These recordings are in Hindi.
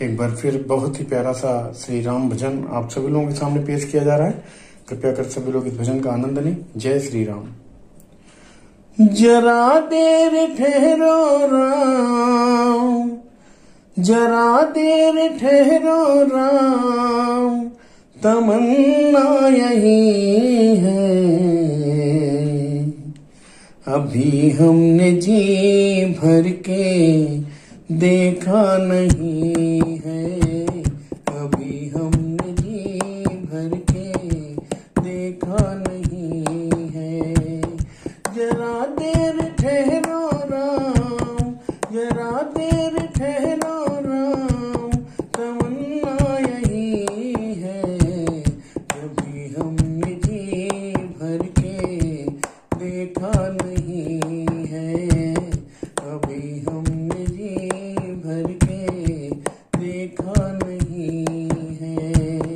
एक बार फिर बहुत ही प्यारा सा श्री राम भजन आप सभी लोगों के सामने पेश किया जा रहा है। कृपया कर सभी लोग इस भजन का आनंद लें। जय श्री राम। जरा देर ठहरो राम, जरा देर ठहरो राम, तमन्ना यही है। अभी हमने जी भर के देखा नहीं है, अभी हमने जी भर के देखा नहीं है। जरा देर ठहरो राम, जरा देर ठहरो राम, तमन्ना यही है। अभी हमने जी भर के देखा नहीं है, अभी हमने जी भर के देखा नहीं है।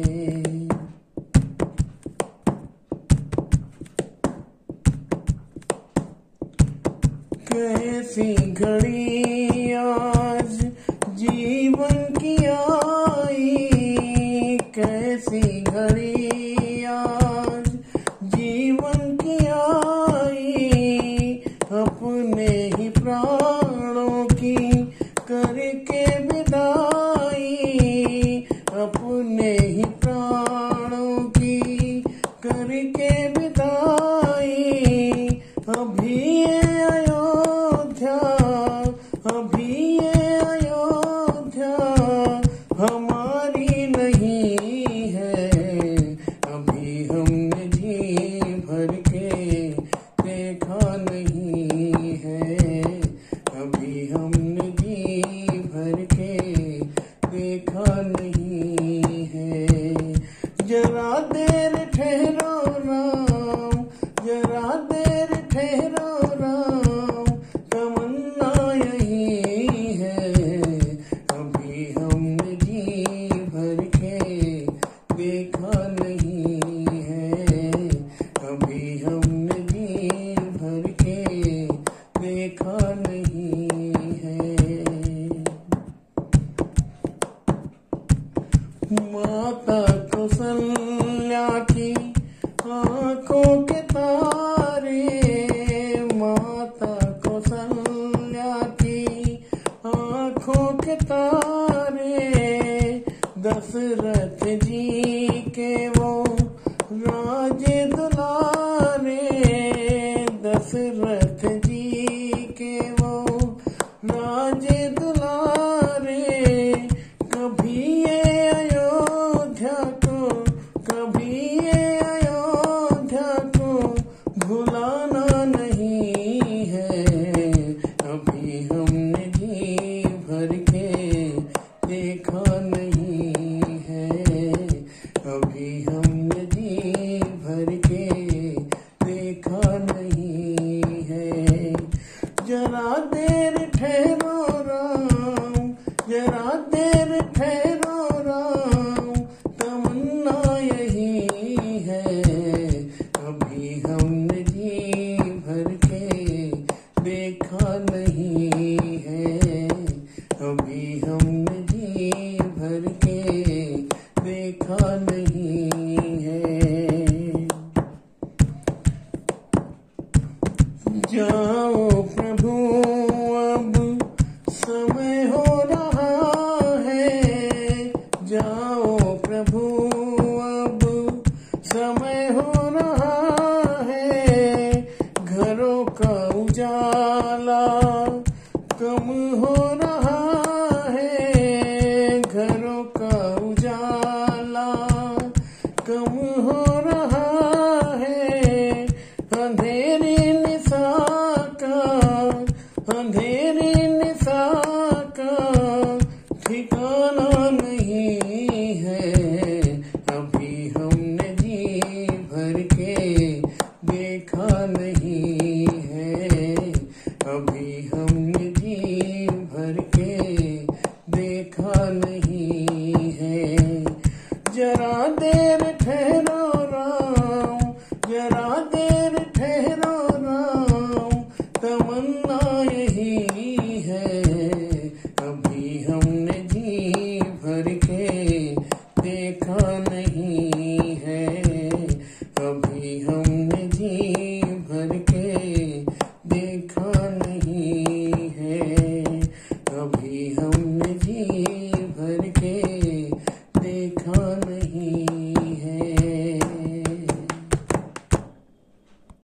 कैसी घड़ी आज जीवन की आई, कैसी घड़ी आज जीवन की आई। अपने ही प्राणों की करके विदाई, अपने ही प्राणों की करके विदाई। अभी ये अयोध्या, अभी ये अयोध्या हमारी नहीं है। अभी हमने जी भर के देखा नहीं है, अभी हमने जी भर के देखा नहीं है। जरा देर ठहरो राम, जरा देर ठहरो राम, तमन्ना यही है। अभी हमने जी भर के देखा नहीं है, अभी हमने जी भर के देखा नहीं है। माता कौशल्या की आंखों के तारे, माता कौशल्या की आंखों के तारे। दशरथ जी के वो राज दुलारे, दशरथ जी के वो राज दुलारे। कभी ये अयोध्या को, कभी ये अयोध्या को भुलाना नहीं है। अभी हमने जी भर के देखा नहीं है, अभी हमने जी भर के देखा नहीं है। जरा देर ठहरो राम, जरा देर ठहरो राम, तमन्ना यही है। अभी हमने जी भर के देखा नहीं है, अभी हमने जी भर के देखा नहीं है। जाओ प्रभु अब समय हो रहा है, जाओ प्रभु अब समय हो रहा है। घरों का उजाला कम हो रहा है, घरों का उजाला कम हो रहा है। अंधेरी निशा का, अंधेरी निशा का ठिकाना नहीं है। अभी हमने जी भर के देखा नहीं है, अभी हमने जी भर के देखा नहीं है। जरा देर